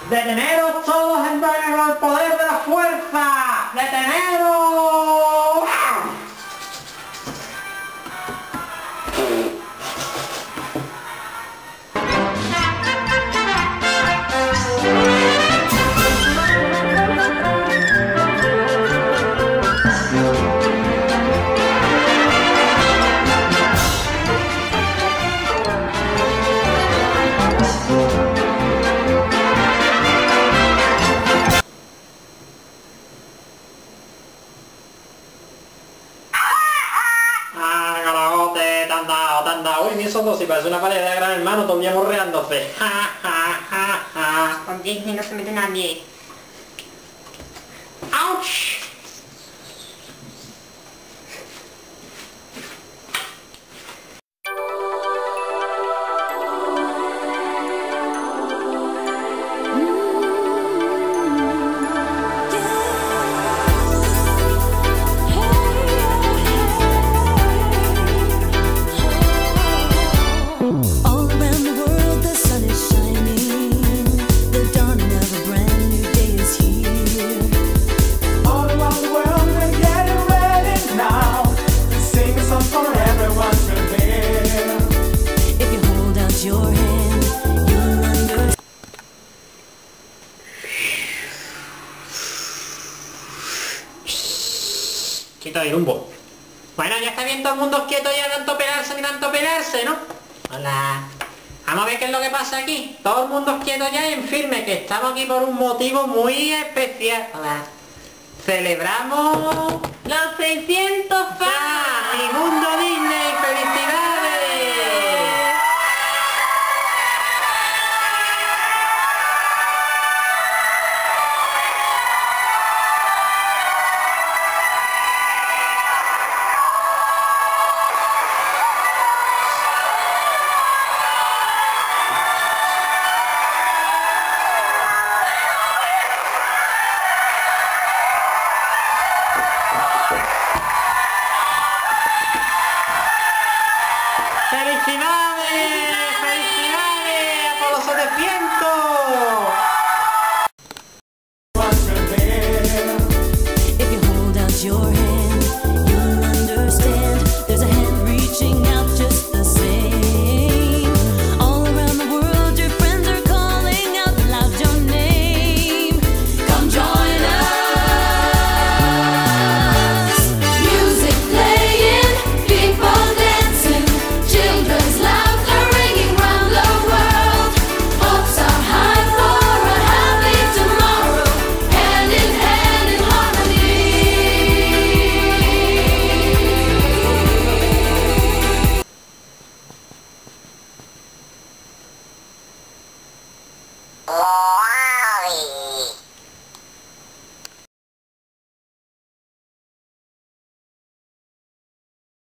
¡Deteneros todos en el poder de la fuerza! ¡Deteneros! Uy, ni esos dos, si parece una pared de Gran Hermano, todavía morreándose. Ja, ja, ja, ja. Con Disney no se mete nadie. ¡Auch! Quieto ahí, rumbo. Bueno, ya está bien todo el mundo quieto ya, tanto pelarse ni tanto pelarse, ¿no? Hola. Vamos a ver qué es lo que pasa aquí. Todo el mundo quieto ya y en firme, que estamos aquí por un motivo muy especial. Hola. Celebramos ¡Los 600 fans! ¡Mi Mundo Disney! ¡Felicidades! ¡Felicidades! ¡Felicidades! ¡A por los 700!